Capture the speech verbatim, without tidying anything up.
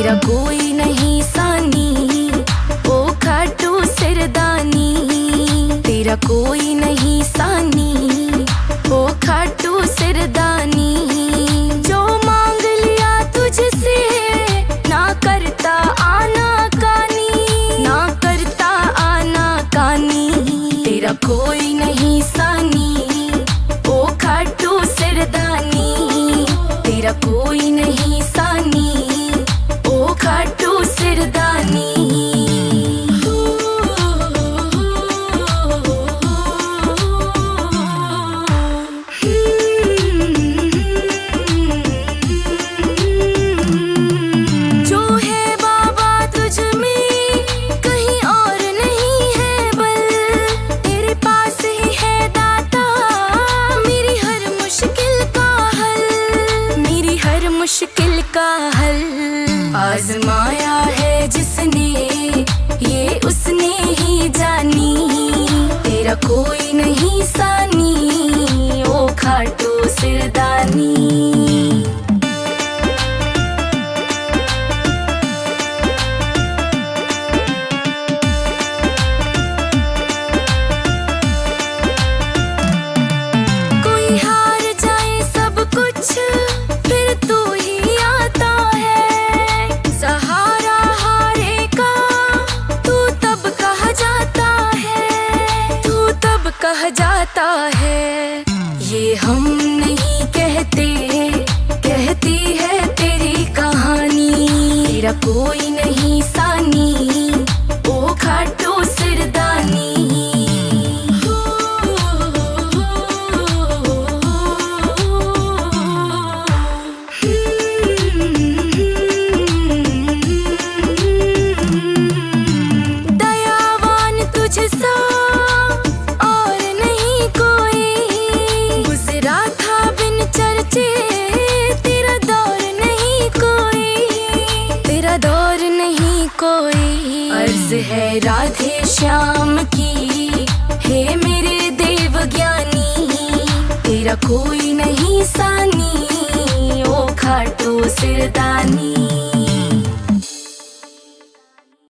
तेरा कोई नहीं सानी, ओ खाटू सिरदानी। तेरा कोई नहीं सानी, ओ खाटू सिरदानी। जो मांग लिया तुझसे ना करता आना कानी, ना करता आना कानी। तेरा कोई नहीं सानी, ओ खाटू सिरदानी। तेरा कोई नहीं सानी, ओ खाटू सिरदानी। जो है बाबा तुझ में कहीं और नहीं है बल, तेरे पास ही है दाता मेरी हर मुश्किल का हल, मेरी हर मुश्किल का हल। आजमाया है जिसने ये उसने ही जानी। तेरा कोई नहीं सानी, ओ खाटू सिरदानी। कोई हार जाए सब कुछ फिर तू ही आता है, सहारा हारे का तू तब कहा जाता है, तू तब कहा जाता है। ये हम नहीं कहते, कहती है तेरी कहानी। तेरा कोई नहीं सानी, ओ खाटू सिरदानी। दयावान तुझसा और नहीं कोई, गुजरा था बिन चर्चे तेरा दौर नहीं कोई, तेरा दौर नहीं कोई। अर्ज है राधे श्याम की, हे मेरे देव ज्ञानी। तेरा कोई नहीं सानी, ओ खाटू सिरदानी।